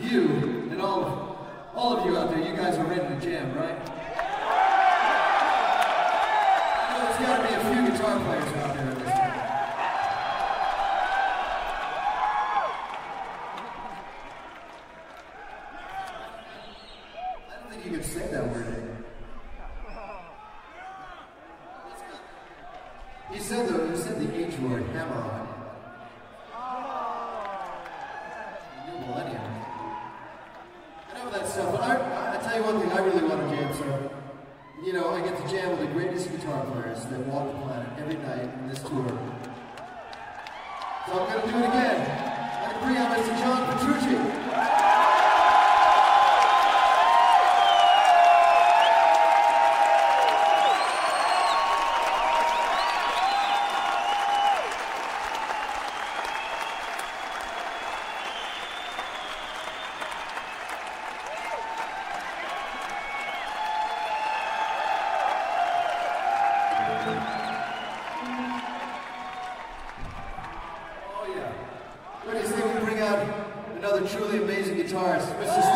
you and all of you out there, you guys are ready to jam, right? I know there's got to be a few guitar players out there at this time. I don't think you can say that word anymore. He said the H word, hammer on. New millennium. I know that stuff, but I tell you one thing, I really want to jam, so, you know, I get to jam with the greatest guitar players that walk the planet every night in this tour. So I'm going to do it again. I'm going to bring out Mr. John Petrucci. What do you think we bring out another truly amazing guitarist, Mr.